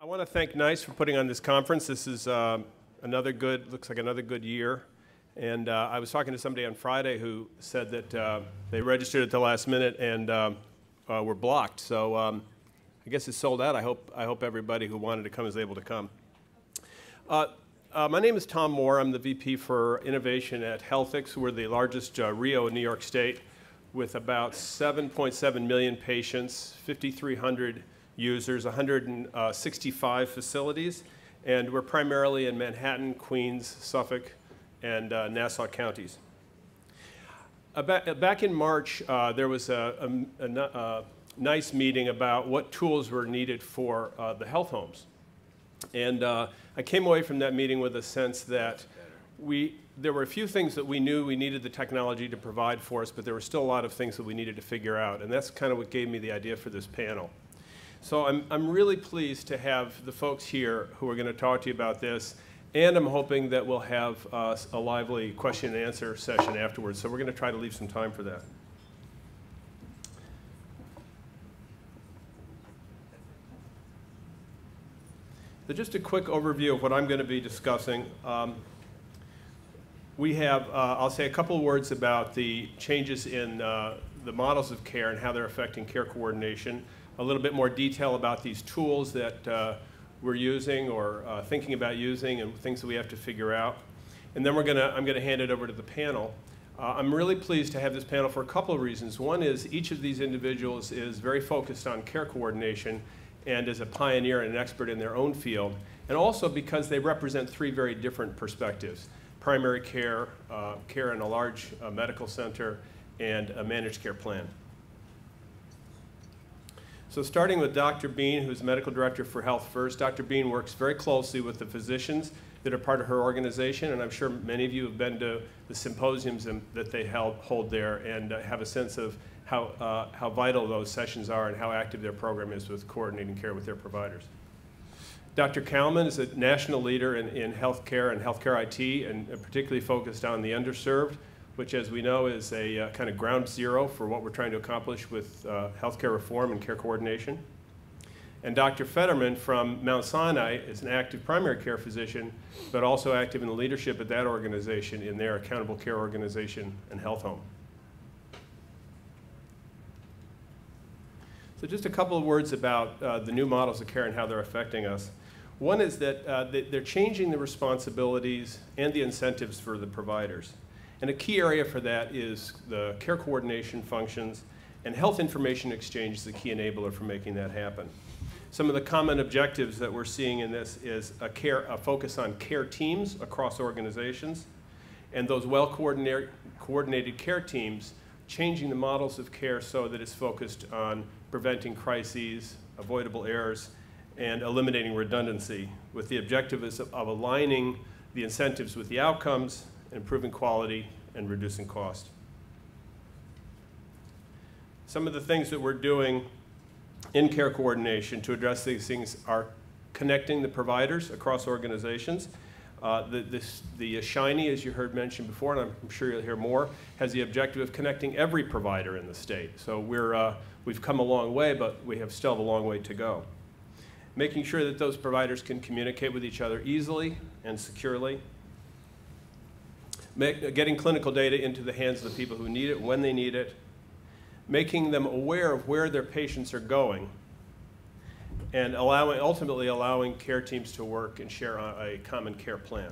I want to thank NICE for putting on this conference. This is looks like another good year. And I was talking to somebody on Friday who said that they registered at the last minute and were blocked. So I guess it's sold out. I hope everybody who wanted to come is able to come. My name is Tom Moore. I'm the VP for Innovation at Healthfirst. We're the largest RIO in New York State with about 7.7 million patients, 5,300 users, 165 facilities, and we're primarily in Manhattan, Queens, Suffolk, and Nassau counties. Back in March, there was a nice meeting about what tools were needed for the health homes. And I came away from that meeting with a sense that there were a few things that we knew we needed the technology to provide for us, but there were still a lot of things that we needed to figure out. And that's kind of what gave me the idea for this panel. So I'm really pleased to have the folks here who are going to talk to you about this. And I'm hoping that we'll have a lively question and answer session afterwards. So we're going to try to leave some time for that. So just a quick overview of what I'm going to be discussing. We have, I'll say a couple of words about the changes in the models of care and how they're affecting care coordination. A little bit more detail about these tools that we're using or thinking about using and things that we have to figure out. And then I'm going to hand it over to the panel. I'm really pleased to have this panel for a couple of reasons. One is each of these individuals is very focused on care coordination and is a pioneer and an expert in their own field, and also because they represent three very different perspectives: primary care, care in a large medical center, and a managed care plan. So starting with Dr. Beane, who's medical director for Healthfirst. Dr. Beane works very closely with the physicians that are part of her organization, and I'm sure many of you have been to the symposiums that they hold there and have a sense of how vital those sessions are and how active their program is with coordinating care with their providers. Dr. Calman is a national leader in healthcare and healthcare IT, and particularly focused on the underserved, which, as we know, is a kind of ground zero for what we're trying to accomplish with healthcare reform and care coordination. And Dr. Federman from Mount Sinai is an active primary care physician, but also active in the leadership of that organization in their accountable care organization and health home. So just a couple of words about the new models of care and how they're affecting us. One is that they're changing the responsibilities and the incentives for the providers. And a key area for that is the care coordination functions, and health information exchange is the key enabler for making that happen. Some of the common objectives that we're seeing in this is a focus on care teams across organizations, and those well-coordinated care teams changing the models of care so that it's focused on preventing crises, avoidable errors, and eliminating redundancy, with the objective of aligning the incentives with the outcomes, improving quality, and reducing cost. Some of the things that we're doing in care coordination to address these things are connecting the providers across organizations. The Shiny, as you heard mentioned before, and I'm sure you'll hear more, has the objective of connecting every provider in the state. So we've come a long way, but we still have a long way to go. Making sure that those providers can communicate with each other easily and securely. Getting clinical data into the hands of the people who need it when they need it. Making them aware of where their patients are going. And ultimately allowing care teams to work and share a common care plan.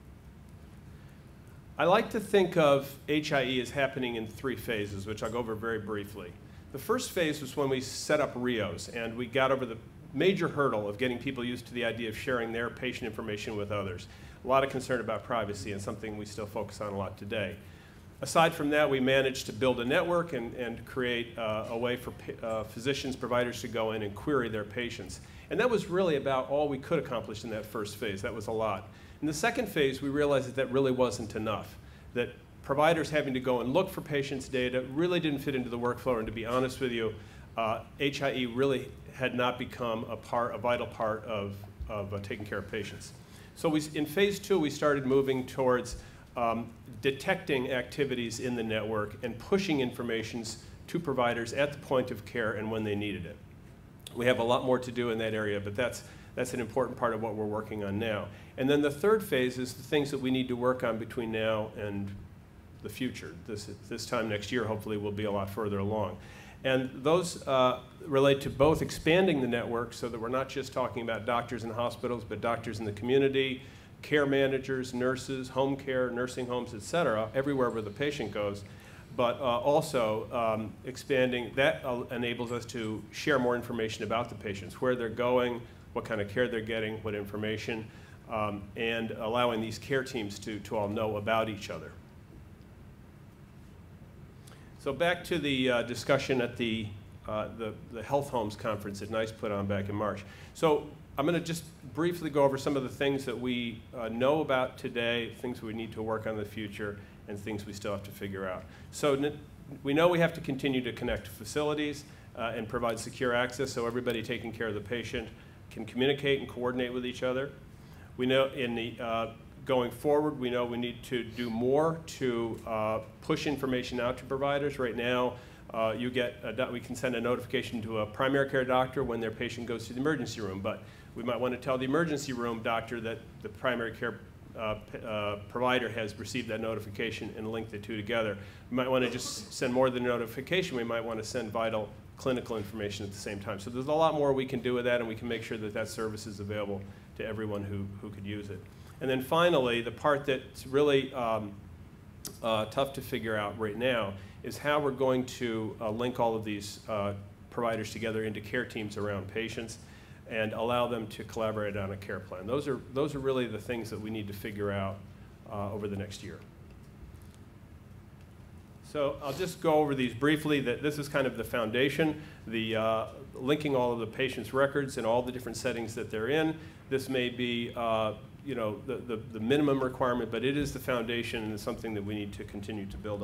I like to think of HIE as happening in three phases, which I'll go over very briefly. The first phase was when we set up RIOs, and we got over the major hurdle of getting people used to the idea of sharing their patient information with others. A lot of concern about privacy, and something we still focus on a lot today. Aside from that, we managed to build a network and create a way for physicians, providers to go in and query their patients. And that was really about all we could accomplish in that first phase. That was a lot. In the second phase, we realized that that really wasn't enough, that providers having to go and look for patients' data really didn't fit into the workflow. And to be honest with you, HIE really had not become a vital part of taking care of patients. So in phase two, we started moving towards detecting activities in the network and pushing information to providers at the point of care and when they needed it. We have a lot more to do in that area, but that's that's an important part of what we're working on now. And then the third phase is the things that we need to work on between now and the future. This time next year, hopefully, we'll be a lot further along. And those relate to both expanding the network so that we're not just talking about doctors in hospitals, but doctors in the community, care managers, nurses, home care, nursing homes, et cetera, everywhere where the patient goes. But also expanding, that enables us to share more information about the patients, where they're going, what kind of care they're getting, what information, and allowing these care teams to all know about each other. So back to the discussion at the Health Homes Conference that NICE put on back in March. So I'm going to just briefly go over some of the things that we know about today, things we need to work on in the future, and things we still have to figure out. So we know we have to continue to connect facilities and provide secure access so everybody taking care of the patient can communicate and coordinate with each other. We know in the going forward, we know we need to do more to push information out to providers. Right now, we can send a notification to a primary care doctor when their patient goes to the emergency room, but we might want to tell the emergency room doctor that the primary care provider has received that notification and link the two together. We might want to just send more than a notification. We might want to send vital clinical information at the same time. So there's a lot more we can do with that, and we can make sure that that service is available to everyone who could use it. And then finally, the part that's really tough to figure out right now is how we're going to link all of these providers together into care teams around patients and allow them to collaborate on a care plan. Those are really the things that we need to figure out over the next year. So I'll just go over these briefly. That this is kind of the foundation, the linking all of the patient's records in all the different settings that they're in. This may be you know, the minimum requirement, but it is the foundation and it's something that we need to continue to build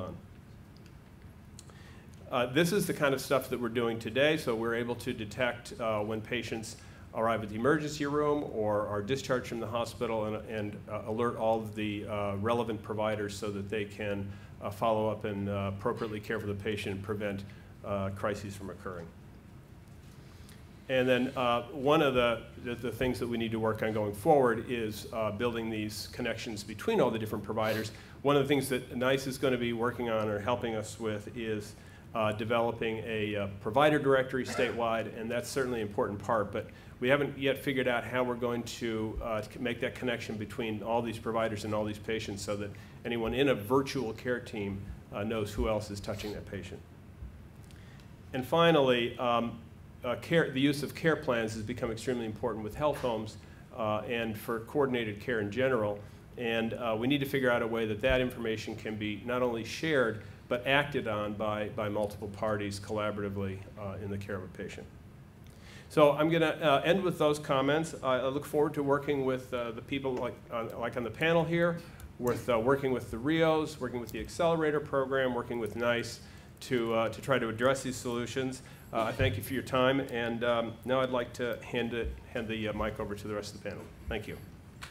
on. This is the kind of stuff that we're doing today, so we're able to detect when patients arrive at the emergency room or are discharged from the hospital and alert all of the relevant providers so that they can follow up and appropriately care for the patient and prevent crises from occurring. And then one of the things that we need to work on going forward is building these connections between all the different providers. One of the things that NICE is going to be working on or helping us with is developing a provider directory statewide, and that's certainly an important part, but we haven't yet figured out how we're going to make that connection between all these providers and all these patients so that anyone in a virtual care team knows who else is touching that patient. And finally, the use of care plans has become extremely important with health homes and for coordinated care in general. And we need to figure out a way that that information can be not only shared, but acted on by multiple parties collaboratively in the care of a patient. So I'm going to end with those comments. I look forward to working with the people like on the panel here, with working with the RIOs, working with the Accelerator program, working with NICE to try to address these solutions. I thank you for your time, and now I'd like to hand the mic over to the rest of the panel. Thank you.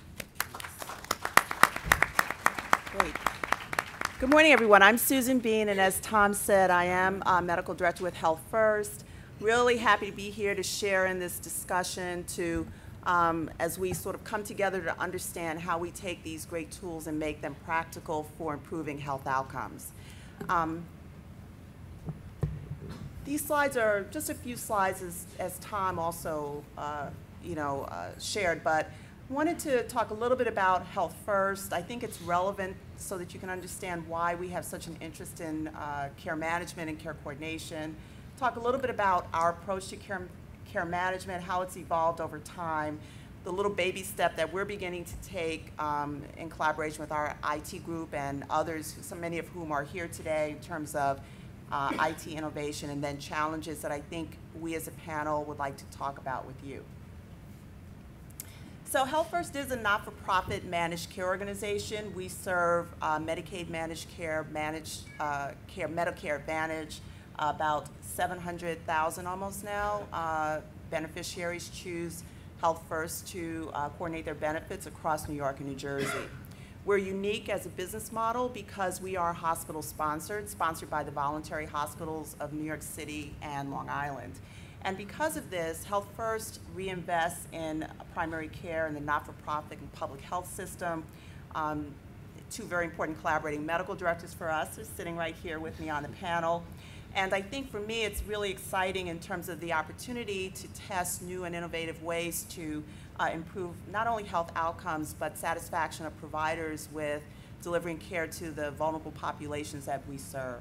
Great. Good morning, everyone. I'm Susan Beane, and as Tom said, I am Medical Director with Healthfirst. Really happy to be here to share in this discussion as we sort of come together to understand how we take these great tools and make them practical for improving health outcomes. These slides are just a few slides as Tom also shared, but wanted to talk a little bit about Healthfirst. I think it's relevant so that you can understand why we have such an interest in care management and care coordination. Talk a little bit about our approach to care management, how it's evolved over time, the little baby step that we're beginning to take in collaboration with our IT group and others, many of whom are here today, in terms of IT innovation, and then challenges that I think we as a panel would like to talk about with you. So Healthfirst is a not-for-profit managed care organization. We serve Medicaid managed care, Medicare Advantage, about 700,000 almost now. Beneficiaries choose Healthfirst to coordinate their benefits across New York and New Jersey. We're unique as a business model because we are hospital sponsored by the voluntary hospitals of New York City and Long Island. And because of this, Healthfirst reinvests in primary care and the not-for-profit and public health system. Two very important collaborating medical directors for us are sitting right here with me on the panel. And I think for me, it's really exciting in terms of the opportunity to test new and innovative ways to improve not only health outcomes, but satisfaction of providers with delivering care to the vulnerable populations that we serve.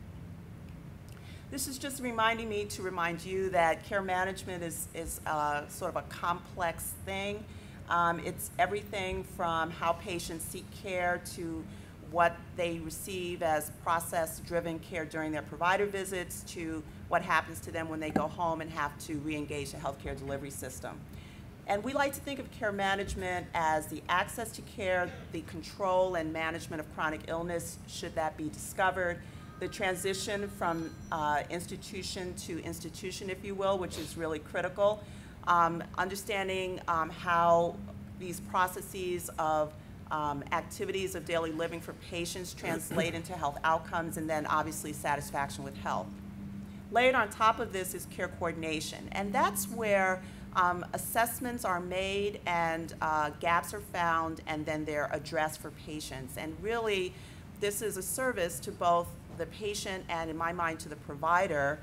This is just reminding me to remind you that care management is sort of a complex thing. It's everything from how patients seek care to what they receive as process-driven care during their provider visits to what happens to them when they go home and have to re-engage the healthcare delivery system. And we like to think of care management as the access to care, the control and management of chronic illness, should that be discovered, the transition from institution to institution, if you will, which is really critical, understanding how these processes of activities of daily living for patients translate into health outcomes, and then obviously satisfaction with health. Layered on top of this is care coordination, and that's where assessments are made and gaps are found, and then they're addressed for patients. And really, this is a service to both the patient and, in my mind, to the provider.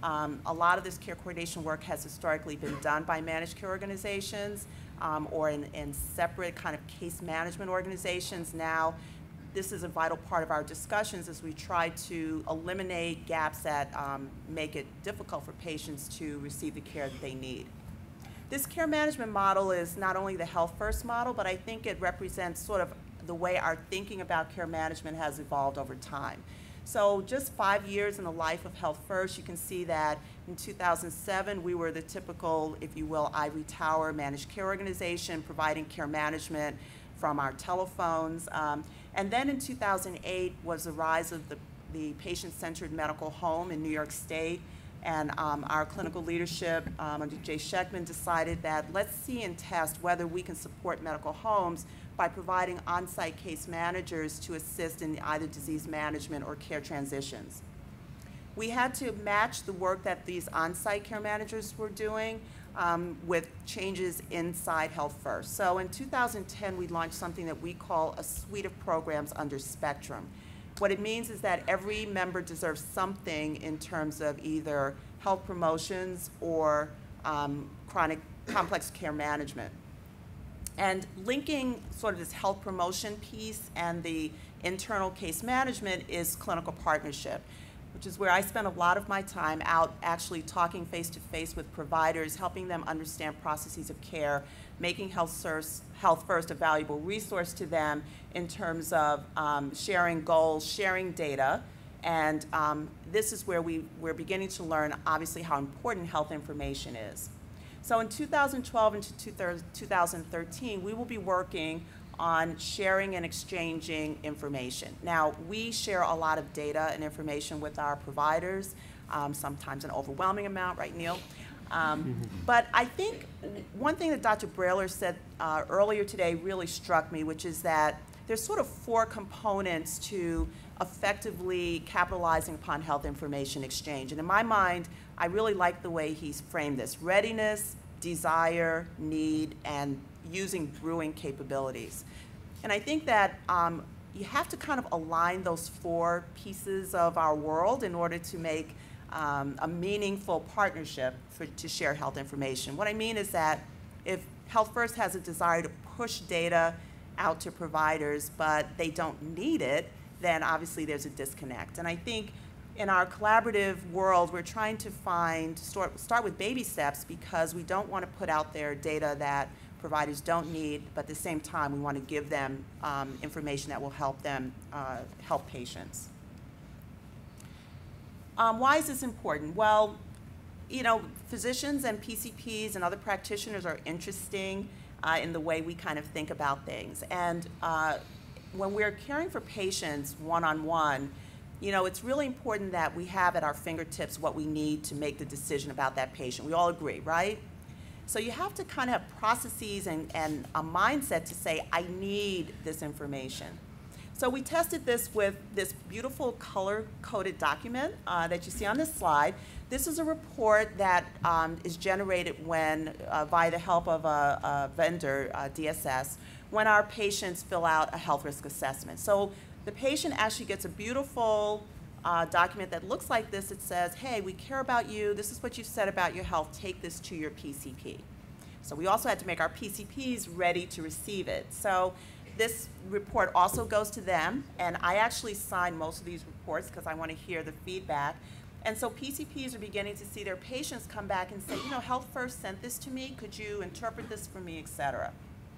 A lot of this care coordination work has historically been done by managed care organizations or in separate kind of case management organizations. Now, this is a vital part of our discussions as we try to eliminate gaps that make it difficult for patients to receive the care that they need. This care management model is not only the Healthfirst model, but I think it represents sort of the way our thinking about care management has evolved over time. So just 5 years in the life of Healthfirst, you can see that in 2007, we were the typical, if you will, ivory tower managed care organization providing care management from our telephones. And then in 2008 was the rise of the patient-centered medical home in New York State. And our clinical leadership under Jay Schechtman decided that let's see and test whether we can support medical homes by providing on-site case managers to assist in either disease management or care transitions. We had to match the work that these on-site care managers were doing with changes inside Healthfirst. So in 2010, we launched something that we call a suite of programs under Spectrum. What it means is that every member deserves something in terms of either health promotions or complex care management. And linking sort of this health promotion piece and the internal case management is clinical partnership, which is where I spend a lot of my time out actually talking face-to-face with providers, helping them understand processes of care, making Healthfirst a valuable resource to them in terms of sharing goals, sharing data, and this is where we're beginning to learn, obviously, how important health information is. So in 2012 into 2013, we will be working on sharing and exchanging information. Now, we share a lot of data and information with our providers, sometimes an overwhelming amount, right, Neil? But I think one thing that Dr. Brailer said earlier today really struck me, which is that there's sort of 4 components to effectively capitalizing upon health information exchange. And in my mind, I really like the way he's framed this: readiness, desire, need, and using brewing capabilities. And I think that you have to kind of align those 4 pieces of our world in order to make a meaningful partnership to share health information. What I mean is that if Healthfirst has a desire to push data out to providers, but they don't need it, then obviously there's a disconnect. And I think in our collaborative world, we're trying to start with baby steps, because we don't want to put out there data that providers don't need, but at the same time, we want to give them information that will help them help patients. Why is this important? Well, you know, physicians and PCPs and other practitioners are interesting in the way we kind of think about things. And when we're caring for patients one-on-one, you know, it's really important that we have at our fingertips what we need to make the decision about that patient. We all agree, right? So you have to kind of have processes and a mindset to say, I need this information. So we tested this with this beautiful color-coded document that you see on this slide. This is a report that is generated when, via the help of a vendor, DSS, when our patients fill out a health risk assessment. So the patient actually gets a beautiful document that looks like this. It says, hey, we care about you. This is what you said about your health. Take this to your PCP. So we also had to make our PCPs ready to receive it. So this report also goes to them, and I actually sign most of these reports because I want to hear the feedback. And so PCPs are beginning to see their patients come back and say, you know, Healthfirst sent this to me. Could you interpret this for me, et cetera?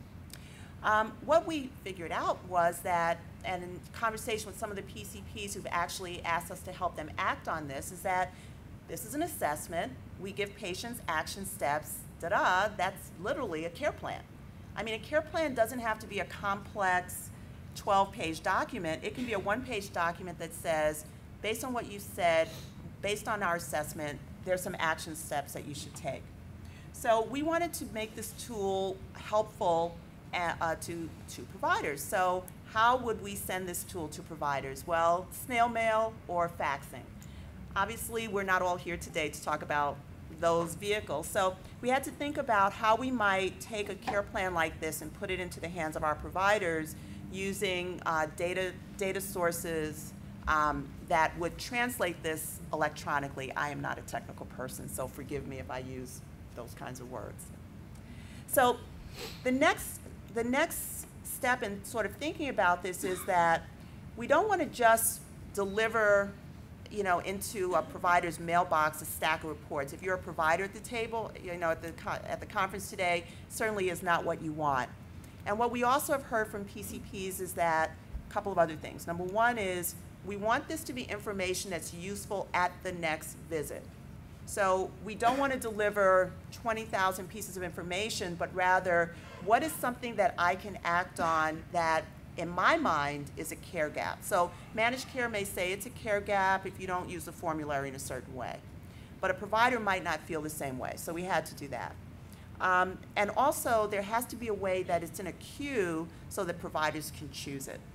What we figured out was that, and in conversation with some of the PCPs who've actually asked us to help them act on this, is that this is an assessment. We give patients action steps, that's literally a care plan. I mean, a care plan doesn't have to be a complex 12-page document. It can be a one-page document that says, based on what you said, based on our assessment, there's some action steps that you should take. So we wanted to make this tool helpful to providers. So how would we send this tool to providers? Well, snail mail or faxing. Obviously, we're not all here today to talk about those vehicles. So we had to think about how we might take a care plan like this and put it into the hands of our providers using data sources that would translate this electronically. I am not a technical person, so forgive me if I use those kinds of words. So the next step in sort of thinking about this is that we don't want to just deliver, you know, into a provider's mailbox a stack of reports. If you're a provider at the table, you know, at the conference today, certainly is not what you want. And what we also have heard from PCPs is that a couple of other things. Number one is we want this to be information that's useful at the next visit. So we don't want to deliver 20,000 pieces of information, but rather, what is something that I can act on that, in my mind, is a care gap? So managed care may say it's a care gap if you don't use the formulary in a certain way. But a provider might not feel the same way, so we had to do that. And also, there has to be a way that it's in a queue so that providers can choose it.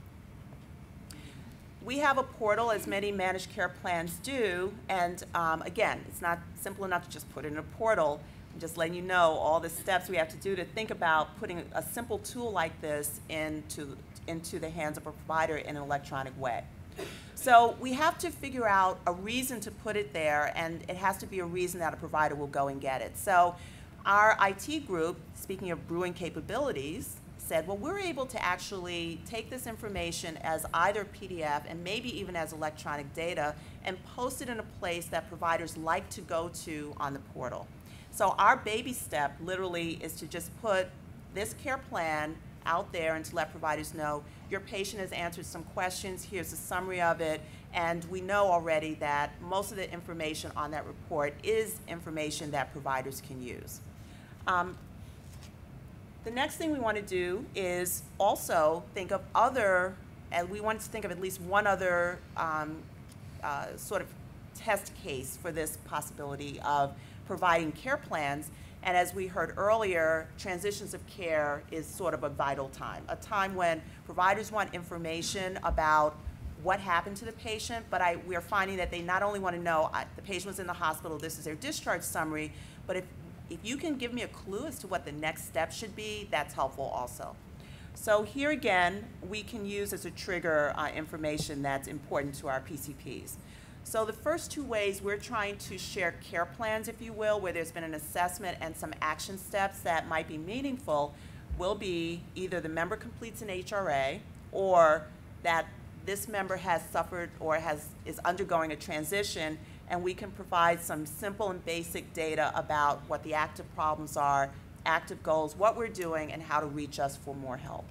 We have a portal, as many managed care plans do, and again, it's not simple enough to just put it in a portal. I'm just letting you know all the steps we have to do to think about putting a simple tool like this into the hands of a provider in an electronic way. So we have to figure out a reason to put it there, and it has to be a reason that a provider will go and get it. So our IT group, speaking of brewing capabilities, said, well, we're able to actually take this information as either PDF and maybe even as electronic data and post it in a place that providers like to go to on the portal. So our baby step literally is to just put this care plan out there and to let providers know your patient has answered some questions, here's a summary of it, and we know already that most of the information on that report is information that providers can use. The next thing we want to do is also think of other, and we want to think of at least one other sort of test case for this possibility of providing care plans. And as we heard earlier, transitions of care is sort of a vital time, a time when providers want information about what happened to the patient, but we're finding that they not only want to know the patient was in the hospital, this is their discharge summary, but if you can give me a clue as to what the next step should be, that's helpful also. So here again, we can use as a trigger information that's important to our PCPs. So the first two ways we're trying to share care plans, if you will, where there's been an assessment and some action steps that might be meaningful, will be either the member completes an HRA or that this member has suffered or is undergoing a transition, and we can provide some simple and basic data about what the active problems are, active goals, what we're doing, and how to reach us for more help.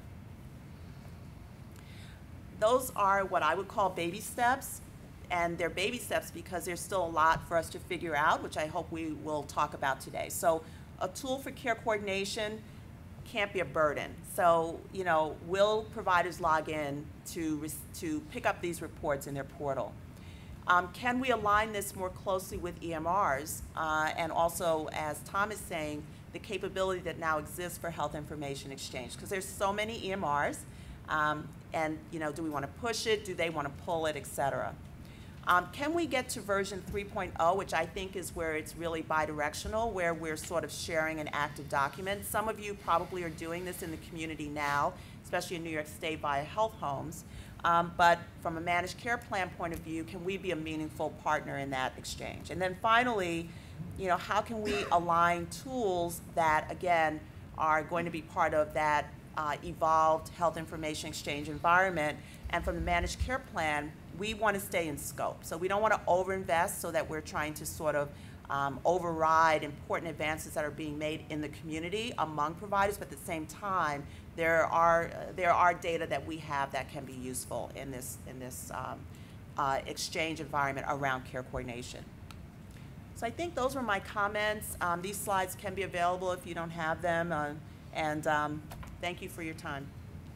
Those are what I would call baby steps, and they're baby steps because there's still a lot for us to figure out, which I hope we will talk about today. So a tool for care coordination can't be a burden. So, you know, will providers log in to pick up these reports in their portal? Can we align this more closely with EMRs? And also, as Tom is saying, the capability that now exists for health information exchange, because there's so many EMRs. and do we want to push it? Do they want to pull it, et cetera? Can we get to version 3.0, which I think is where it's really bidirectional, where we're sort of sharing an active document? Some of you probably are doing this in the community now, especially in New York State via health homes. But from a managed care plan point of view, can we be a meaningful partner in that exchange? And then finally, how can we align tools that, again, are going to be part of that evolved health information exchange environment? And from the managed care plan, we want to stay in scope. So we don't want to overinvest so that we're trying to sort of override important advances that are being made in the community among providers, but at the same time, there are data that we have that can be useful in this exchange environment around care coordination. So I think those were my comments. These slides can be available if you don't have them, and thank you for your time.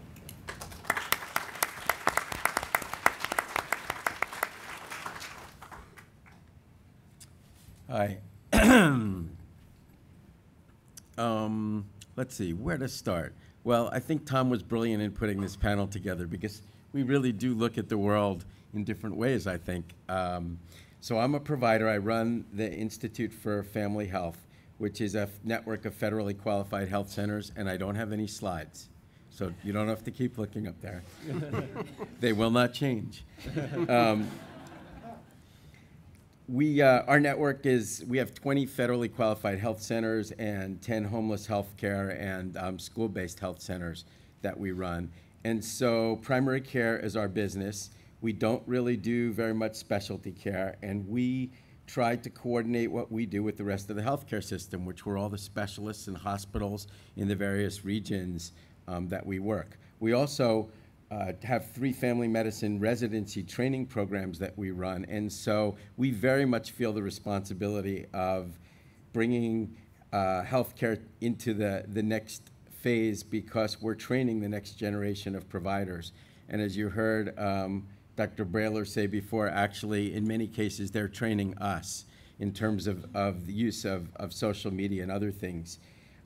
Hi. Let's see, where to start? Well, I think Tom was brilliant in putting this panel together because we really do look at the world in different ways, I think. So I'm a provider. I run the Institute for Family Health, which is a network of federally qualified health centers, and I don't have any slides. So you don't have to keep looking up there. They will not change. Our network we have 20 federally qualified health centers and 10 homeless health care and school-based health centers that we run. And so primary care is our business. We don't really do very much specialty care, and we try to coordinate what we do with the rest of the healthcare system, which were all the specialists and hospitals in the various regions that we work. We also have 3 family medicine residency training programs that we run. And so we very much feel the responsibility of bringing healthcare into the next phase because we're training the next generation of providers. And as you heard Dr. Brailer say before, actually, in many cases, they're training us in terms of the use of social media and other things.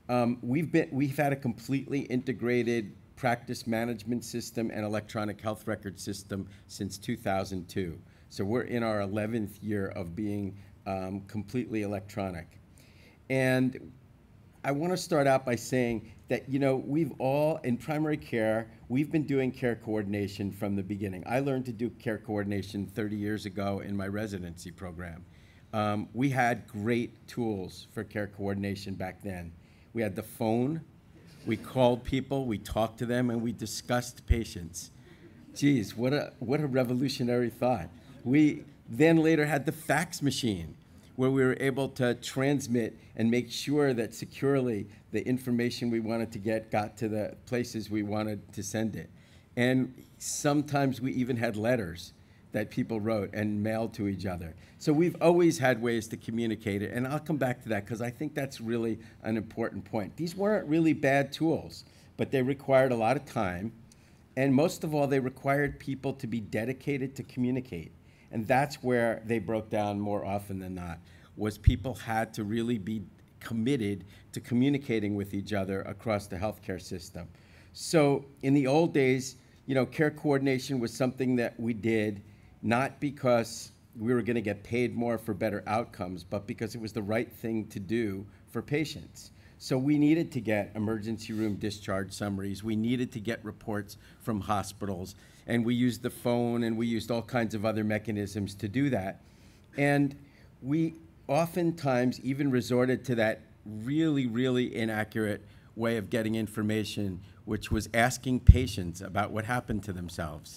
We've had a completely integrated practice management system and electronic health record system since 2002. So we're in our 11th year of being completely electronic. And I want to start out by saying that, we've all, in primary care, we've been doing care coordination from the beginning. I learned to do care coordination 30 years ago in my residency program. We had great tools for care coordination back then. We had the phone. We called people, we talked to them, and we discussed patients. Geez, what a revolutionary thought. We then later had the fax machine, where we were able to transmit and make sure that securely the information we wanted to get got to the places we wanted to send it. And sometimes we even had letters that people wrote and mailed to each other. So we've always had ways to communicate it, and I'll come back to that because I think that's really an important point. These weren't really bad tools, but they required a lot of time, and most of all, they required people to be dedicated to communicate. And that's where they broke down more often than not, was people had to really be committed to communicating with each other across the healthcare system. So in the old days, care coordination was something that we did not because we were going to get paid more for better outcomes, but because it was the right thing to do for patients. So we needed to get emergency room discharge summaries. We needed to get reports from hospitals. And we used the phone, and we used all kinds of other mechanisms to do that. And we oftentimes even resorted to that really, really inaccurate way of getting information, which was asking patients about what happened to themselves.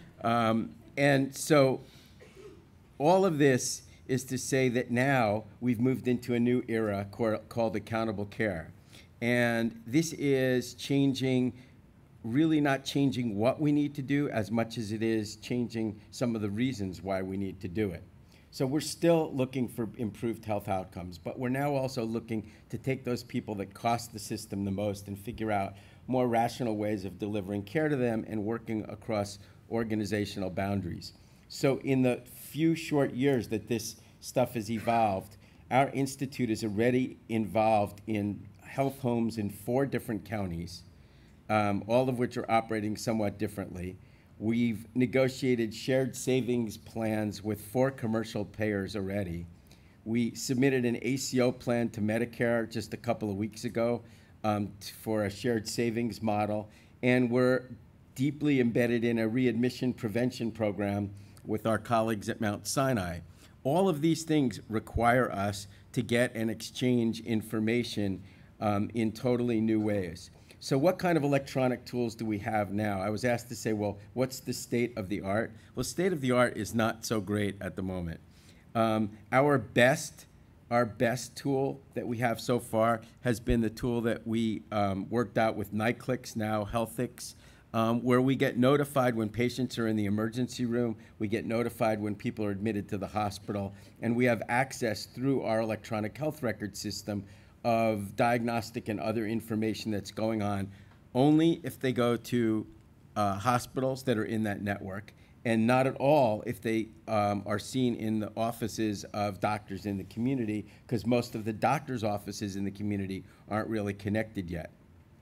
And so all of this is to say that now we've moved into a new era called accountable care. And this is changing, really not changing what we need to do as much as it is changing some of the reasons why we need to do it. So we're still looking for improved health outcomes, but we're now also looking to take those people that cost the system the most and figure out more rational ways of delivering care to them and working across organizational boundaries. So in the few short years that this stuff has evolved, our institute is already involved in health homes in 4 different counties, all of which are operating somewhat differently. We've negotiated shared savings plans with 4 commercial payers already. We submitted an ACO plan to Medicare just a couple of weeks ago for a shared savings model, and we're deeply embedded in a readmission prevention program with our colleagues at Mount Sinai. All of these things require us to get and exchange information in totally new ways. So what kind of electronic tools do we have now? I was asked to say, well, what's the state of the art? Well, state of the art is not so great at the moment. Our best tool that we have so far has been the tool that we worked out with NICLIX, now Healthfirst, where we get notified when patients are in the emergency room, we get notified when people are admitted to the hospital, and we have access through our electronic health record system of diagnostic and other information that's going on only if they go to hospitals that are in that network, and not at all if they are seen in the offices of doctors in the community, because most of the doctors' offices in the community aren't really connected yet.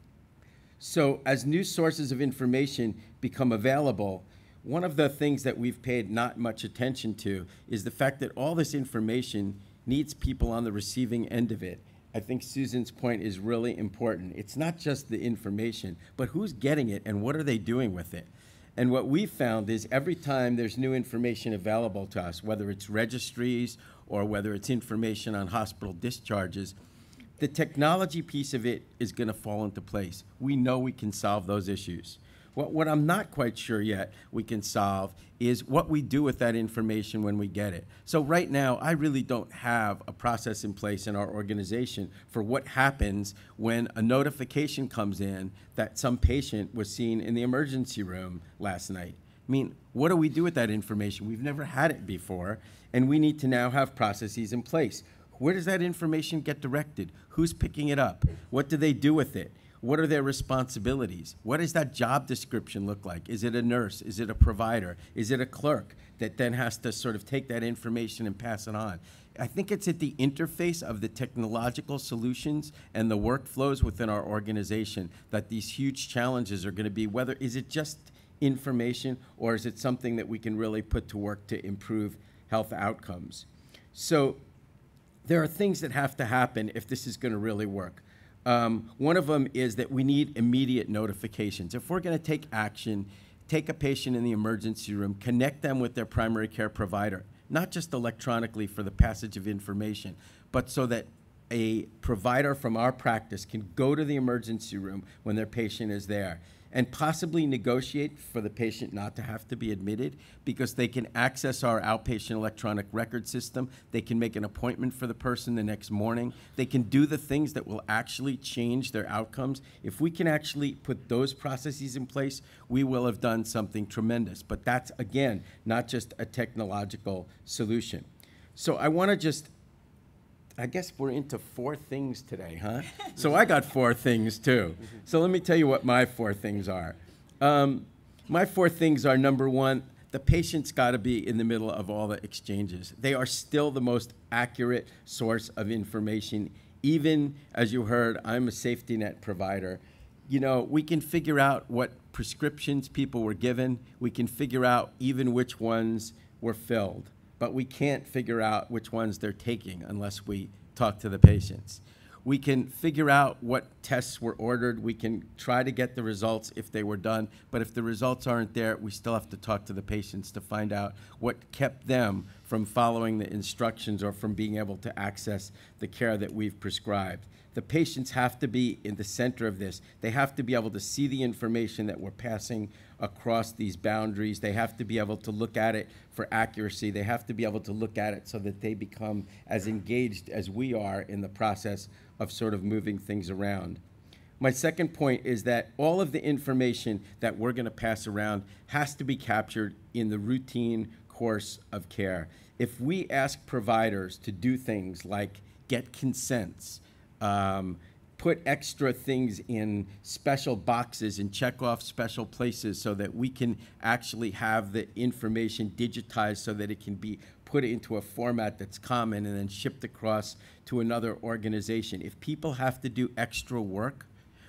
So as new sources of information become available, one of the things that we've paid not much attention to is the fact that all this information needs people on the receiving end of it. I think Susan's point is really important. It's not just the information, but who's getting it and what are they doing with it? And what we've found is every time there's new information available to us, whether it's registries or whether it's information on hospital discharges, the technology piece of it is going to fall into place. We know we can solve those issues. What I'm not quite sure yet we can solve is what we do with that information when we get it. So right now, I really don't have a process in place in our organization for what happens when a notification comes in that some patient was seen in the emergency room last night. I mean, what do we do with that information? We've never had it before, and we need to now have processes in place. Where does that information get directed? Who's picking it up? What do they do with it? What are their responsibilities? What does that job description look like? Is it a nurse? Is it a provider? Is it a clerk that then has to sort of take that information and pass it on? I think it's at the interface of the technological solutions and the workflows within our organization that these huge challenges are going to be. Whether is it just information or is it something that we can really put to work to improve health outcomes? So there are things that have to happen if this is going to really work. One of them is that we need immediate notifications. If we're going to take action, take a patient in the emergency room, connect them with their primary care provider, not just electronically for the passage of information, but so that a provider from our practice can go to the emergency room when their patient is there and possibly negotiate for the patient not to have to be admitted because they can access our outpatient electronic record system. They can make an appointment for the person the next morning. They can do the things that will actually change their outcomes. If we can actually put those processes in place, we will have done something tremendous. But that's, again, not just a technological solution. So I want to just, I guess we're into 4 things today, huh? So I got 4 things too. So let me tell you what my 4 things are. My 4 things are, number 1, the patient's got to be in the middle of all the exchanges. They are still the most accurate source of information. Even, as you heard, I'm a safety net provider. You know, we can figure out what prescriptions people were given. We can figure out even which ones were filled. But we can't figure out which ones they're taking unless we talk to the patients. We can figure out what tests were ordered. We can try to get the results if they were done. But if the results aren't there, we still have to talk to the patients to find out what kept them from following the instructions or from being able to access the care that we've prescribed. The patients have to be in the center of this. They have to be able to see the information that we're passing across these boundaries. They have to be able to look at it for accuracy. They have to be able to look at it so that they become as engaged as we are in the process of sort of moving things around. My second point is that all of the information that we're going to pass around has to be captured in the routine course of care. If we ask providers to do things like get consents, put extra things in special boxes and check off special places so that we can actually have the information digitized so that it can be put into a format that's common and then shipped across to another organization. If people have to do extra work,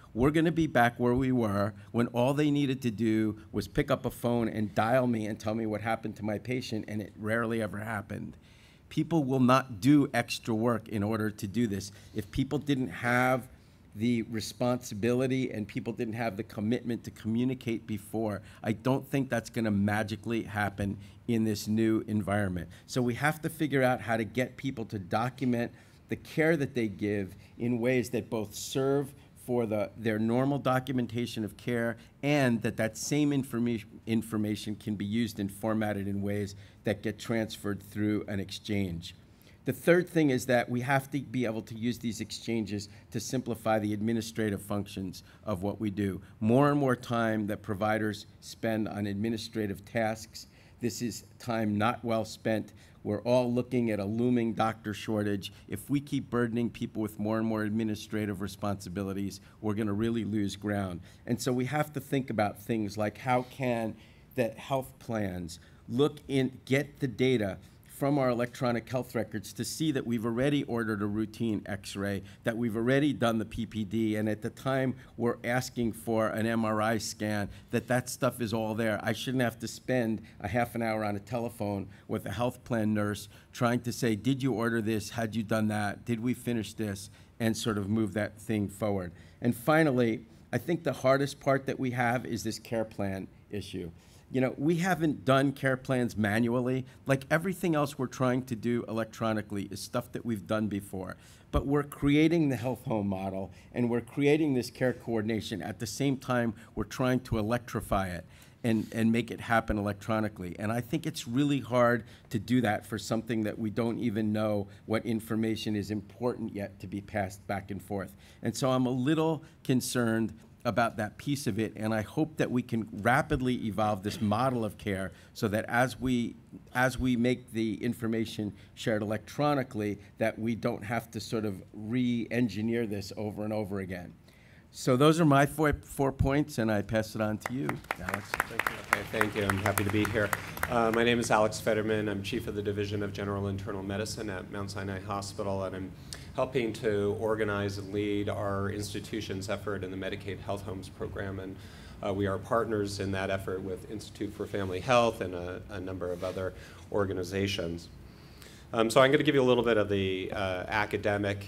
we're going to be back where we were when all they needed to do was pick up a phone and dial me and tell me what happened to my patient, and it rarely ever happened. People will not do extra work in order to do this. If people didn't have the responsibility and people didn't have the commitment to communicate before, I don't think that's going to magically happen in this new environment. So we have to figure out how to get people to document the care that they give in ways that both serve for their normal documentation of care, and that same information can be used and formatted in ways that get transferred through an exchange. The third thing is that we have to be able to use these exchanges to simplify the administrative functions of what we do. More and more time that providers spend on administrative tasks, this is time not well spent. We're all looking at a looming doctor shortage. If we keep burdening people with more and more administrative responsibilities, we're going to really lose ground. And so we have to think about things like how can the health plans get the data from our electronic health records to see that we've already ordered a routine x-ray, that we've already done the PPD, and at the time we're asking for an MRI scan, that stuff is all there. I shouldn't have to spend a half an hour on a telephone with a health plan nurse trying to say, did you order this? Had you done that? Did we finish this? And sort of move that thing forward. And finally, I think the hardest part that we have is this care plan issue. You know, we haven't done care plans manually. Like everything else we're trying to do electronically is stuff that we've done before. But we're creating the health home model, and we're creating this care coordination. At the same time, we're trying to electrify it and make it happen electronically. And I think it's really hard to do that for something that we don't even know what information is important yet to be passed back and forth. And so I'm a little concerned about that piece of it, and I hope that we can rapidly evolve this model of care so that as we make the information shared electronically, that we don't have to sort of re-engineer this over and over again. So those are my four points, and I pass it on to you, Alex. Thank you. Okay, thank you. I'm happy to be here. My name is Alex Federman. I'm Chief of the Division of General Internal Medicine at Mount Sinai Hospital, and I'm helping to organize and lead our institution's effort in the Medicaid Health Homes program. And we are partners in that effort with Institute for Family Health and a number of other organizations. So I'm going to give you a little bit of the academic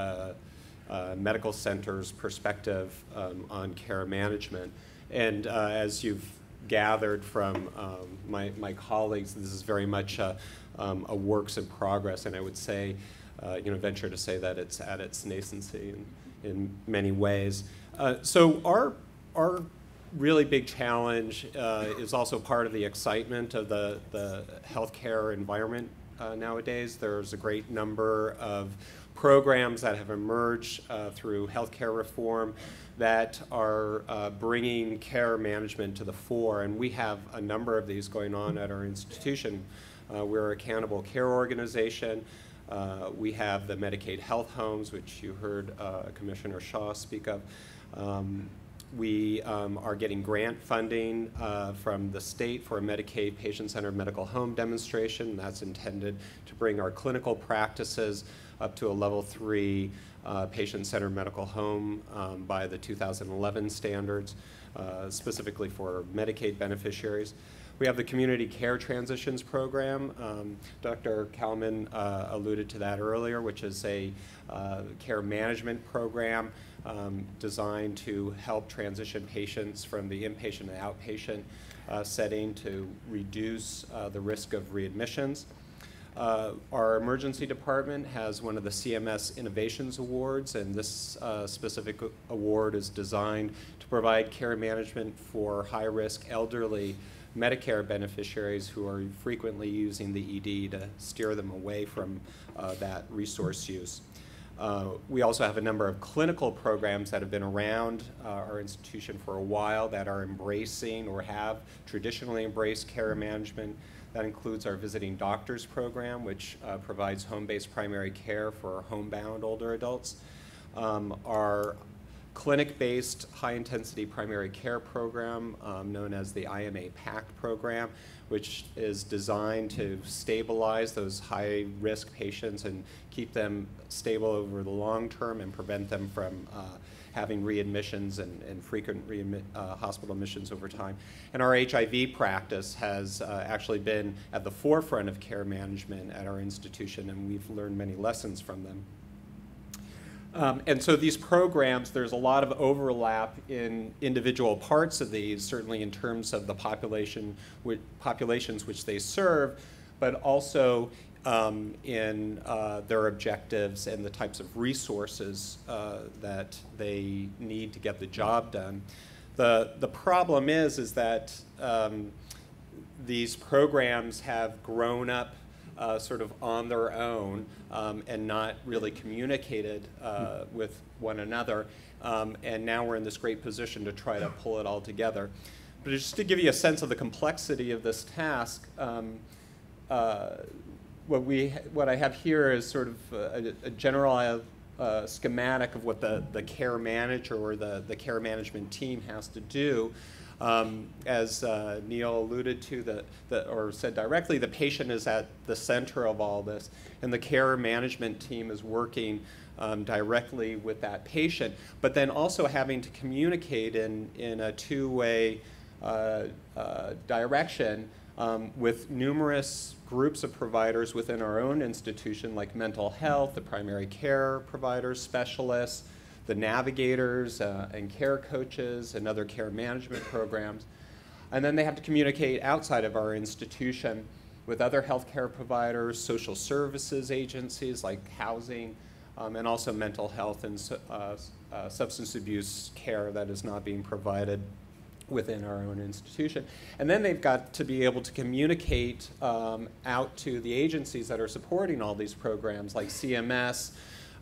medical center's perspective on care management. And as you've gathered from my colleagues, this is very much a works in progress, and I would say, venture to say that it's at its nascency in many ways. So our really big challenge is also part of the excitement of the healthcare environment nowadays. There's a great number of programs that have emerged through healthcare reform that are bringing care management to the fore, and we have a number of these going on at our institution. We're a accountable care organization. We have the Medicaid Health Homes, which you heard Commissioner Shaw speak of. We are getting grant funding from the state for a Medicaid patient-centered medical home demonstration. That's intended to bring our clinical practices up to a level 3 patient-centered medical home by the 2011 standards, specifically for Medicaid beneficiaries. We have the Community Care Transitions Program. Dr. Calman alluded to that earlier, which is a care management program designed to help transition patients from the inpatient and outpatient setting to reduce the risk of readmissions. Our emergency department has one of the CMS Innovations Awards, and this specific award is designed to provide care management for high-risk elderly Medicare beneficiaries who are frequently using the ED to steer them away from that resource use. We also have a number of clinical programs that have been around our institution for a while that are embracing or have traditionally embraced care management. That includes our Visiting Doctors program, which provides home-based primary care for homebound older adults. Our clinic-based high-intensity primary care program, known as the IMA PACT program, which is designed to stabilize those high-risk patients and keep them stable over the long term and prevent them from having readmissions and frequent hospital admissions over time. And our HIV practice has actually been at the forefront of care management at our institution, and we've learned many lessons from them. And so these programs, there's a lot of overlap in individual parts of these, certainly in terms of the populations which they serve, but also in their objectives and the types of resources that they need to get the job done. The problem is that these programs have grown up sort of on their own and not really communicated with one another. And now we're in this great position to try to pull it all together. But just to give you a sense of the complexity of this task, what I have here is sort of a general schematic of what the care manager or the care management team has to do. As Neil alluded to, or said directly, the patient is at the center of all this, and the care management team is working directly with that patient, but then also having to communicate in a two-way direction with numerous groups of providers within our own institution, like mental health, the primary care providers, specialists, the navigators and care coaches and other care management programs. And then they have to communicate outside of our institution with other healthcare providers, social services agencies like housing, and also mental health and substance abuse care that is not being provided within our own institution. And then they've got to be able to communicate out to the agencies that are supporting all these programs, like CMS,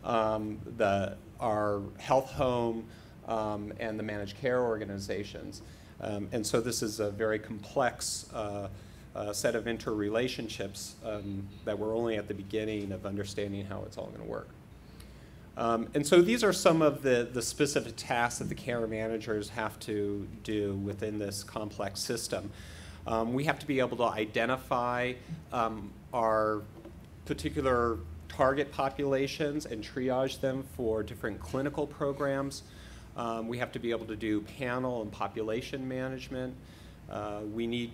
our health home, and the managed care organizations. And so this is a very complex set of interrelationships that we're only at the beginning of understanding how it's all going to work. And so these are some of the specific tasks that the care managers have to do within this complex system. We have to be able to identify our particular target populations and triage them for different clinical programs. We have to be able to do panel and population management. We need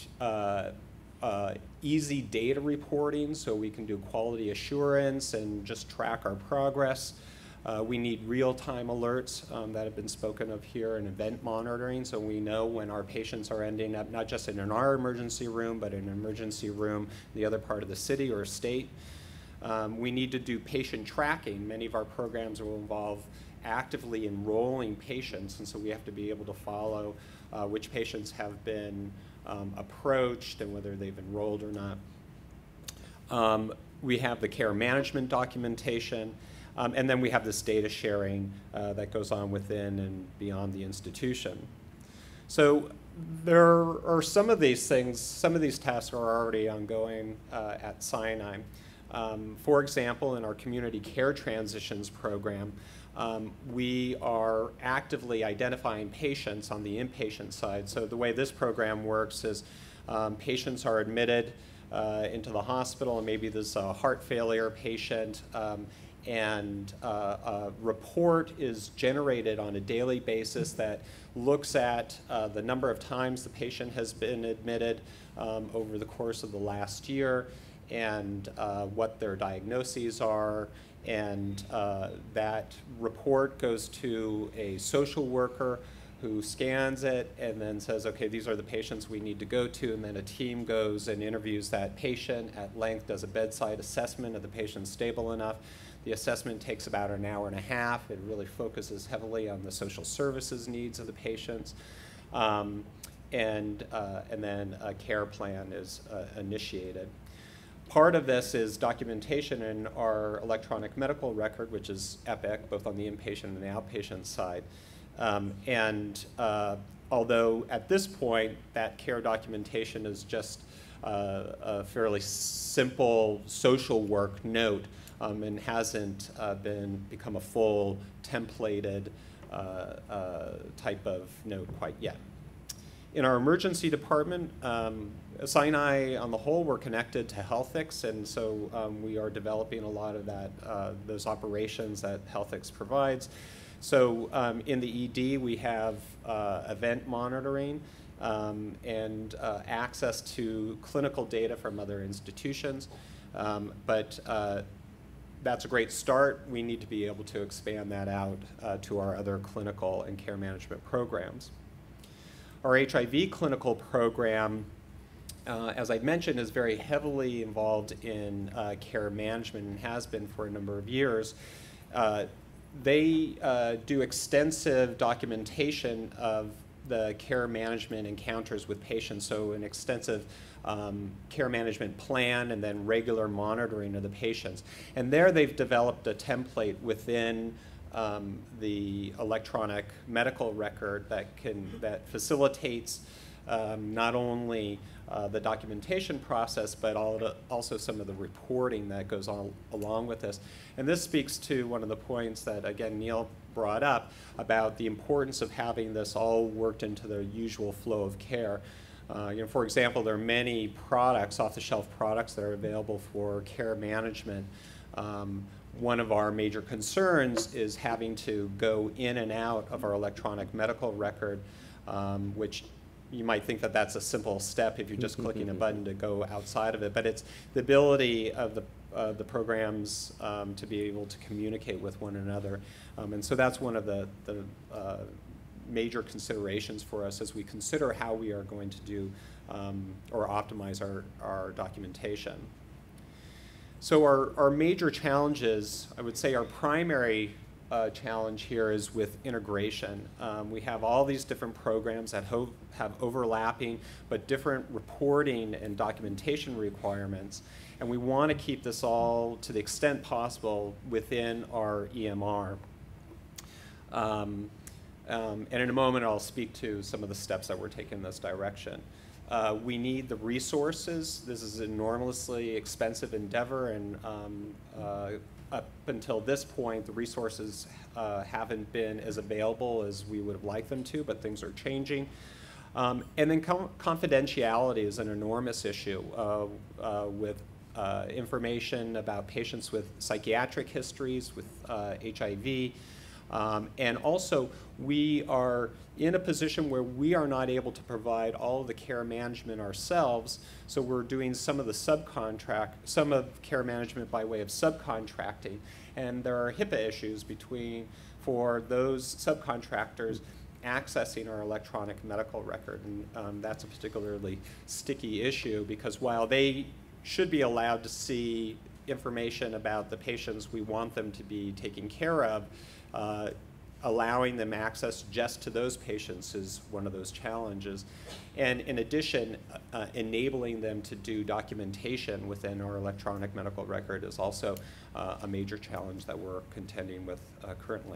easy data reporting so we can do quality assurance and just track our progress. We need real-time alerts that have been spoken of here, and event monitoring, so we know when our patients are ending up not just in our emergency room, but in an emergency room in the other part of the city or state. We need to do patient tracking. Many of our programs will involve actively enrolling patients, and so we have to be able to follow which patients have been approached and whether they've enrolled or not. We have the care management documentation, and then we have this data sharing that goes on within and beyond the institution. So there are some of these things, some of these tasks are already ongoing at Sinai. For example, in our community care transitions program, we are actively identifying patients on the inpatient side. So the way this program works is patients are admitted into the hospital, and maybe there's a heart failure patient, and a report is generated on a daily basis that looks at the number of times the patient has been admitted over the course of the last year, and what their diagnoses are, and that report goes to a social worker who scans it and then says, okay, these are the patients we need to go to, and then a team goes and interviews that patient at length, does a bedside assessment of the patient stable enough. The assessment takes about an hour and a half. It really focuses heavily on the social services needs of the patients. And then a care plan is initiated. Part of this is documentation in our electronic medical record, which is EPIC, both on the inpatient and the outpatient side. Although at this point that care documentation is just a fairly simple social work note and hasn't become a full templated type of note quite yet. In our emergency department, Sinai on the whole, we're connected to Healthfirst, and so we are developing a lot of that, those operations that Healthfirst provides. So in the ED, we have event monitoring and access to clinical data from other institutions. But that's a great start. We need to be able to expand that out to our other clinical and care management programs. Our HIV clinical program, as I mentioned, is very heavily involved in care management and has been for a number of years. They do extensive documentation of the care management encounters with patients, so an extensive care management plan and then regular monitoring of the patients. And there they've developed a template within the electronic medical record that facilitates not only the documentation process, but also some of the reporting that goes on along with this. And this speaks to one of the points that, again, Neil brought up about the importance of having this all worked into the usual flow of care. For example, there are many products, off-the-shelf products, that are available for care management. One of our major concerns is having to go in and out of our electronic medical record, which you might think that that's a simple step if you're just clicking a button to go outside of it, but it's the ability of the programs to be able to communicate with one another. And so that's one of the major considerations for us as we consider how we are going to do or optimize our documentation. So our major challenges, I would say our primary challenge here is with integration. We have all these different programs that have overlapping but different reporting and documentation requirements, and we want to keep this all, to the extent possible, within our EMR. And in a moment I'll speak to some of the steps that we're taking in this direction. We need the resources. This is an enormously expensive endeavor, and up until this point, the resources haven't been as available as we would have liked them to, but things are changing. And then confidentiality is an enormous issue with information about patients with psychiatric histories, with HIV. And also, we are in a position where we are not able to provide all of the care management ourselves, so we're doing some of care management by way of subcontracting, and there are HIPAA issues for those subcontractors accessing our electronic medical record, and that's a particularly sticky issue because while they should be allowed to see information about the patients we want them to be taking care of, allowing them access just to those patients is one of those challenges. And in addition, enabling them to do documentation within our electronic medical record is also a major challenge that we're contending with currently.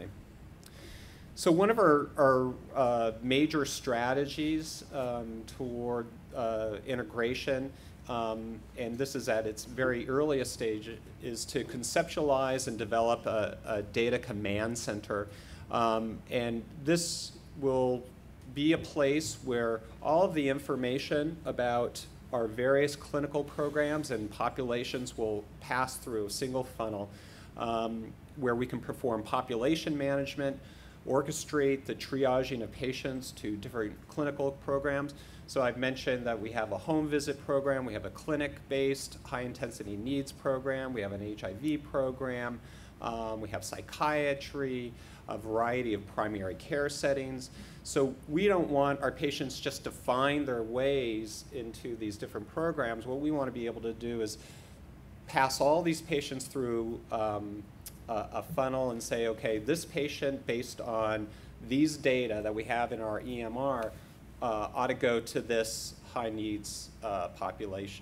So one of our major strategies toward integration, and this is at its very earliest stage, is to conceptualize and develop a data command center. And this will be a place where all of the information about our various clinical programs and populations will pass through a single funnel where we can perform population management, orchestrate the triaging of patients to different clinical programs. So I've mentioned that we have a home visit program, we have a clinic-based high-intensity needs program, we have an HIV program, we have psychiatry, a variety of primary care settings. So we don't want our patients just to find their ways into these different programs. What we want to be able to do is pass all these patients through a funnel and say, okay, this patient, based on these data that we have in our EMR, ought to go to this high needs population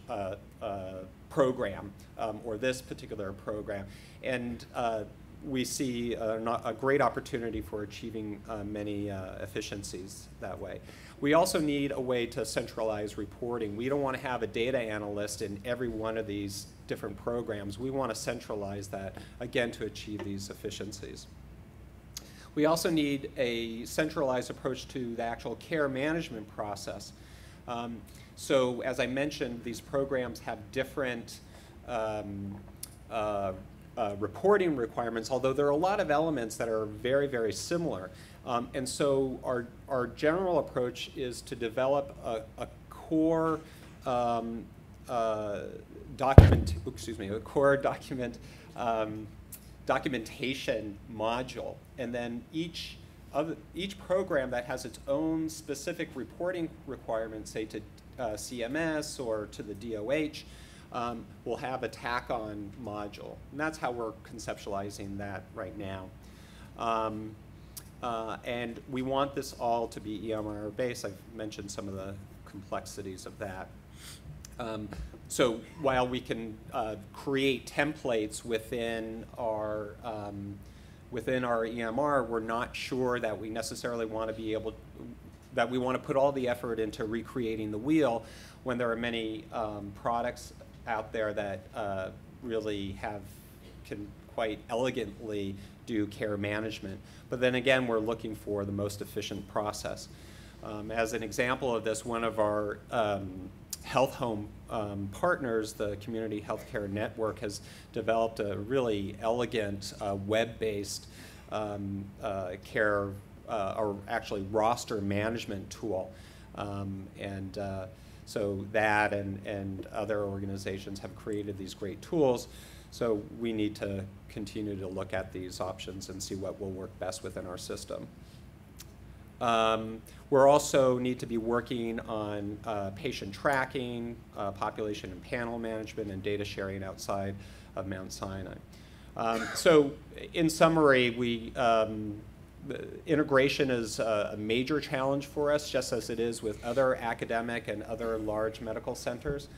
program or this particular program. And we see a great opportunity for achieving many efficiencies that way. We also need a way to centralize reporting. We don't want to have a data analyst in every one of these different programs. We want to centralize that, again, to achieve these efficiencies. We also need a centralized approach to the actual care management process. So as I mentioned, these programs have different reporting requirements, although there are a lot of elements that are very, very similar. And so our general approach is to develop a core documentation module, and then each program that has its own specific reporting requirements, say to CMS or to the DOH, will have a tack-on module. And that's how we're conceptualizing that right now. And we want this all to be EMR-based. I've mentioned some of the complexities of that. So while we can create templates within our EMR, we're not sure that we necessarily want to be able, that we want to put all the effort into recreating the wheel when there are many products out there that really can quite elegantly do care management. But then again, we're looking for the most efficient process. As an example of this, one of our health home partners, the Community Healthcare Network, has developed a really elegant web-based care, or actually roster management tool. So that and other organizations have created these great tools. So we need to continue to look at these options and see what will work best within our system. We're also need to be working on patient tracking, population and panel management, and data sharing outside of Mount Sinai. So in summary, integration is a major challenge for us, just as it is with other academic and other large medical centers.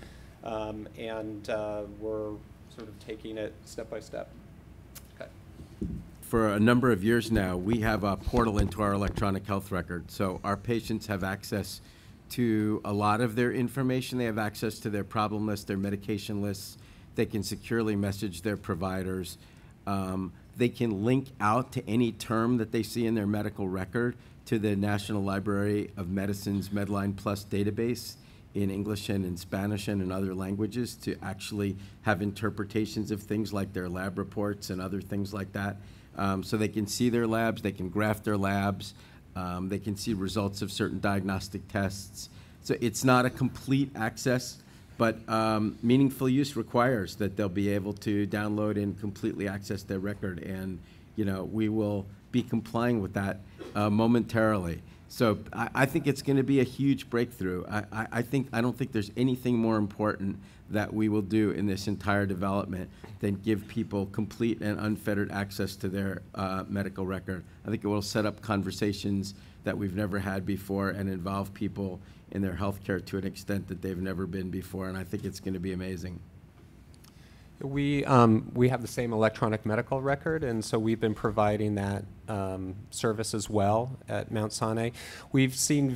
We're sort of taking it step by step. Okay. For a number of years now, we have a portal into our electronic health record. So our patients have access to a lot of their information. They have access to their problem list, their medication lists. They can securely message their providers. They can link out to any term that they see in their medical record to the National Library of Medicine's Medline Plus database in English and in Spanish and in other languages to actually have interpretations of things like their lab reports and other things like that. So they can see their labs, they can graph their labs, they can see results of certain diagnostic tests. So it's not a complete access, but meaningful use requires that they'll be able to download and completely access their record, and we will be complying with that momentarily. So I think it's going to be a huge breakthrough. I don't think there's anything more important that we will do in this entire development than give people complete and unfettered access to their medical record. I think it will set up conversations that we've never had before and involve people in their healthcare to an extent that they've never been before, and I think it's going to be amazing. We have the same electronic medical record, and so we've been providing that service as well at Mount Sinai. We've seen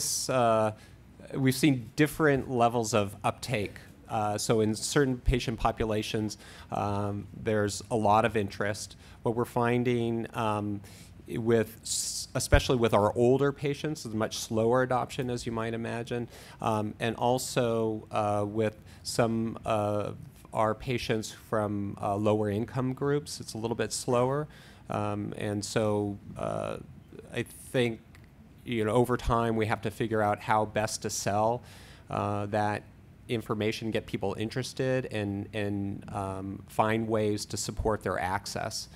different levels of uptake. So in certain patient populations, there's a lot of interest. What we're finding especially with our older patients, is much slower adoption, as you might imagine, and also with some of our patients from lower income groups, it's a little bit slower. And so I think over time we have to figure out how best to sell that information, get people interested, and find ways to support their access.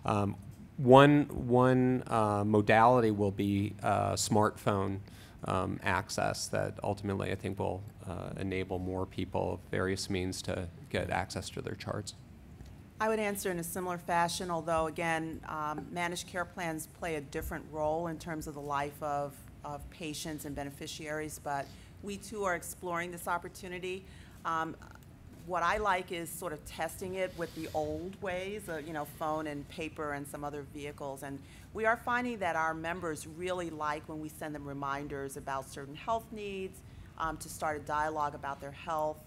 One modality will be smartphone access that ultimately I think will enable more people of various means to get access to their charts. I would answer in a similar fashion, although again, managed care plans play a different role in terms of the life of patients and beneficiaries, but we too are exploring this opportunity. What I like is sort of testing it with the old ways, phone and paper and some other vehicles. And we are finding that our members really like when we send them reminders about certain health needs, to start a dialogue about their health.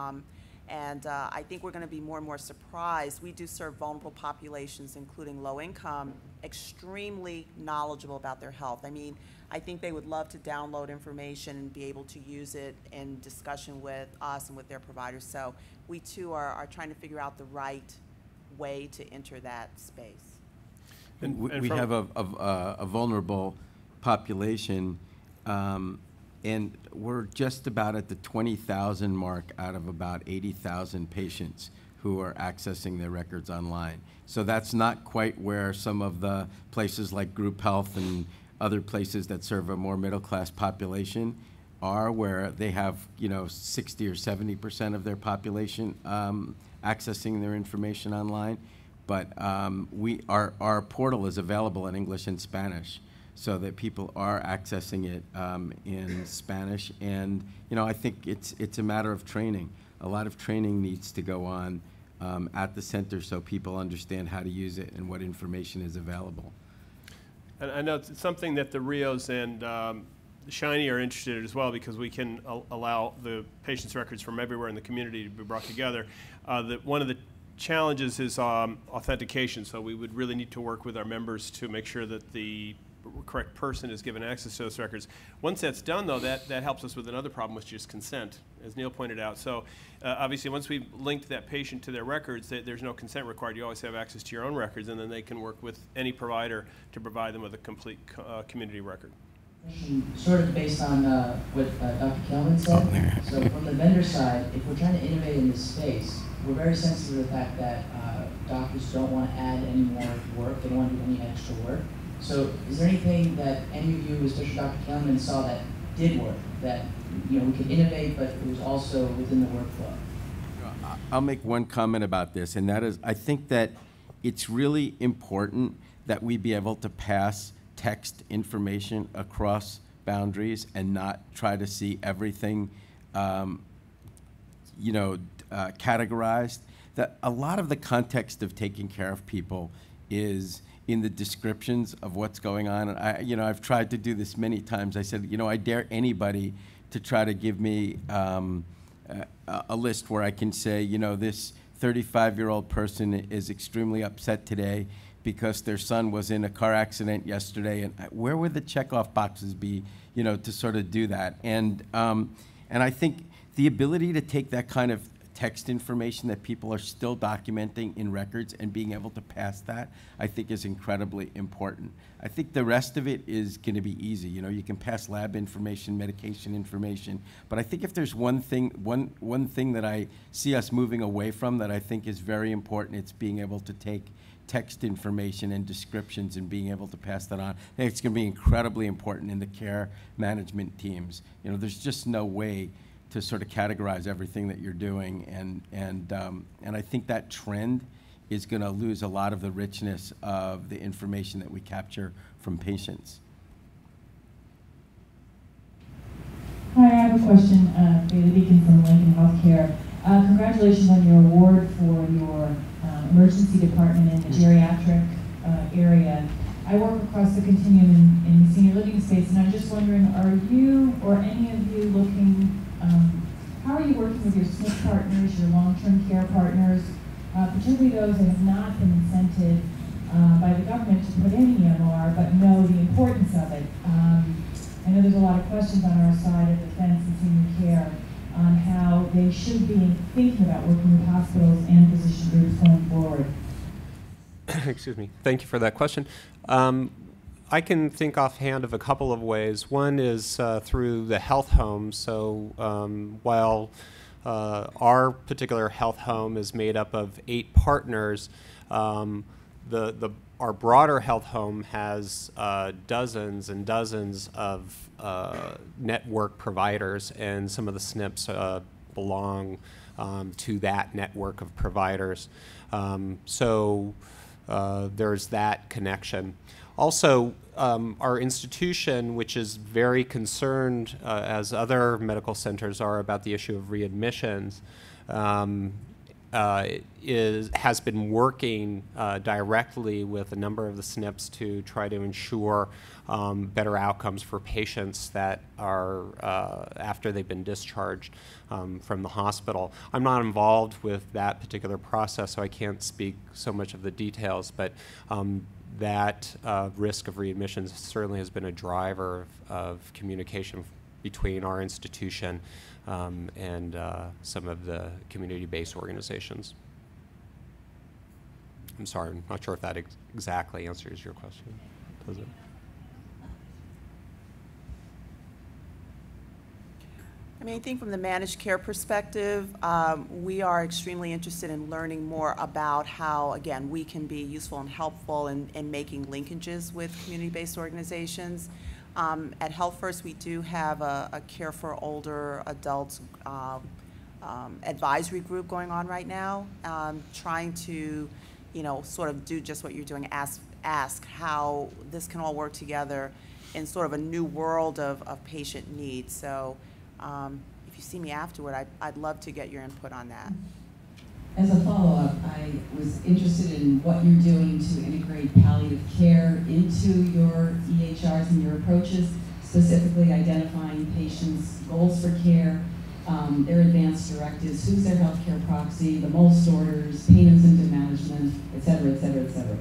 I think we're going to be more and more surprised. We do serve vulnerable populations, including low income, extremely knowledgeable about their health. I mean, I think they would love to download information and be able to use it in discussion with us and with their providers. So we too are trying to figure out the right way to enter that space. We have a vulnerable population, and we're just about at the 20,000 mark out of about 80,000 patients who are accessing their records online. So that's not quite where some of the places like group health and other places that serve a more middle-class population are, where they have, 60 or 70% of their population accessing their information online. But our portal is available in English and Spanish, so that people are accessing it in Spanish. And I think it's a matter of training. A lot of training needs to go on at the center so people understand how to use it and what information is available. And I know it's something that the Rios and Shiny are interested in as well, because we can allow the patient's records from everywhere in the community to be brought together. One of the challenges is authentication, so we would really need to work with our members to make sure that the correct person is given access to those records. Once that's done, though, that helps us with another problem, which is consent, as Neil pointed out. So obviously, once we've linked that patient to their records, there's no consent required. You always have access to your own records, and then they can work with any provider to provide them with a complete community record. Sort of based on what Dr. Calman said. So from the vendor side, if we're trying to innovate in this space, we're very sensitive to the fact that doctors don't want to add any more work. They don't want to do any extra work. So is there anything that any of you, especially Dr. Calman, saw that did work, that we could innovate, but it was also within the workflow? I'll make one comment about this, and that is, I think that it's really important that we be able to pass text information across boundaries and not try to see everything, categorized. That a lot of the context of taking care of people is in the descriptions of what's going on. And I've tried to do this many times. I said, I dare anybody to try to give me a list where I can say, this 35-year-old person is extremely upset today because their son was in a car accident yesterday, and where would the checkoff boxes be, to sort of do that? And I think the ability to take that kind of text information that people are still documenting in records and being able to pass that, I think is incredibly important. I think the rest of it is going to be easy. You can pass lab information, medication information, but I think if there's one thing that I see us moving away from that I think is very important, it's being able to take text information and descriptions and being able to pass that on. I think it's going to be incredibly important in the care management teams. There's just no way to sort of categorize everything that you're doing, and I think that trend is going to lose a lot of the richness of the information that we capture from patients. Hi, I have a question. Bailey Beacon from Lincoln Healthcare. Congratulations on your award for your emergency department in the geriatric area. I work across the continuum in the senior living space, and I'm just wondering, are you or any of you looking, how are you working with your SNF partners, your long-term care partners, particularly those that have not been incented by the government to put in EMR, but know the importance of it? I know there's a lot of questions on our side of the fence in senior care on how they should be thinking about working with hospitals and physician groups going forward. Excuse me. Thank you for that question. I can think offhand of a couple of ways. One is through the health home. So while our particular health home is made up of 8 partners, our broader health home has dozens and dozens of network providers, and some of the SNPs belong to that network of providers. So there's that connection. Also, our institution, which is very concerned, as other medical centers are, about the issue of readmissions, has been working directly with a number of the SNPs to try to ensure better outcomes for patients that are after they've been discharged from the hospital. I'm not involved with that particular process, so I can't speak so much of the details, but that risk of readmissions certainly has been a driver of communication between our institution and some of the community-based organizations. I'm sorry, I'm not sure if that exactly answers your question. Does it? I mean, I think from the managed care perspective, we are extremely interested in learning more about how, again, we can be useful and helpful in making linkages with community-based organizations. At Healthfirst, we do have a Care for Older Adults advisory group going on right now, trying to, sort of do just what you're doing, ask how this can all work together in sort of a new world of patient needs. So if you see me afterward, I'd love to get your input on that. As a follow-up, I was interested in what you're doing to integrate palliative care into your EHRs and your approaches, specifically identifying patients' goals for care, their advanced directives, who's their healthcare proxy, the most orders, pain and symptom management, et cetera, et cetera, et cetera.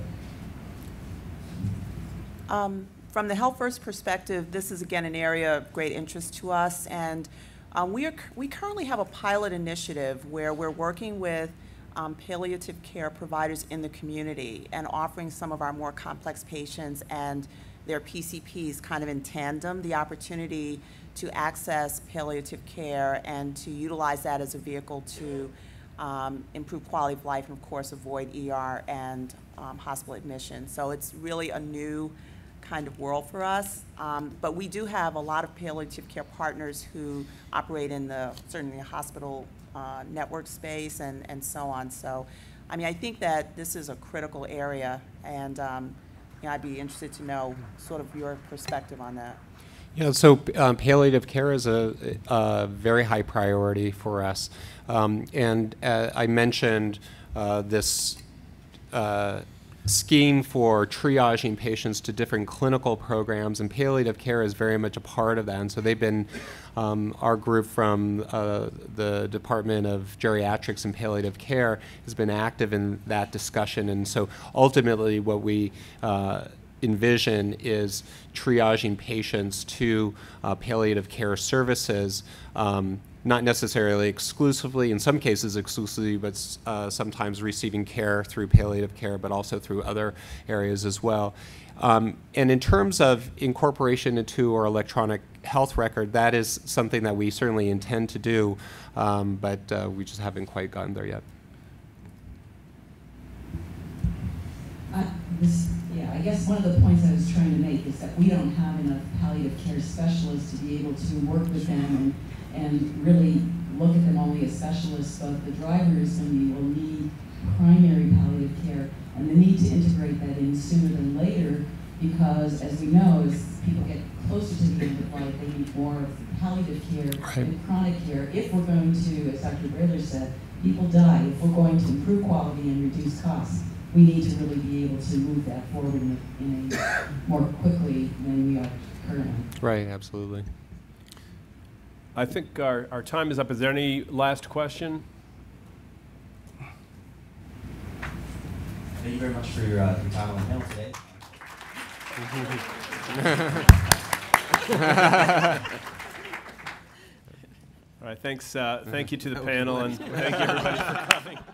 From the Healthfirst perspective, this is again an area of great interest to us, and we currently have a pilot initiative where we're working with palliative care providers in the community and offering some of our more complex patients and their PCPs kind of in tandem the opportunity to access palliative care and to utilize that as a vehicle to improve quality of life and, of course, avoid ER and hospital admission. So it's really a new kind of world for us, but we do have a lot of palliative care partners who operate in certainly the hospital network space and so on. So, I mean, I think that this is a critical area, and I'd be interested to know sort of your perspective on that. Yeah, so palliative care is a very high priority for us, and I mentioned this scheme for triaging patients to different clinical programs, and palliative care is very much a part of that. And so they've been, our group from the Department of Geriatrics and Palliative Care has been active in that discussion. And so ultimately what we envision is triaging patients to palliative care services, not necessarily exclusively, in some cases exclusively, but sometimes receiving care through palliative care, but also through other areas as well. And in terms of incorporation into our electronic health record, that is something that we certainly intend to do, but we just haven't quite gotten there yet. I guess one of the points I was trying to make is that we don't have enough palliative care specialists to be able to work with them and really look at them only as specialists, but the drivers will need primary palliative care, and the need to integrate that in sooner than later, because as we know, as people get closer to the end of life, they need more of palliative care and chronic care. If we're going to, as Dr. Brailer said, people die. If we're going to improve quality and reduce costs, we need to really be able to move that forward in a more quickly than we are currently. Right, absolutely. I think our time is up. Is there any last question? Thank you very much for your time on the panel today. All right, thanks. Thank you to the panel, and thank you everybody for coming.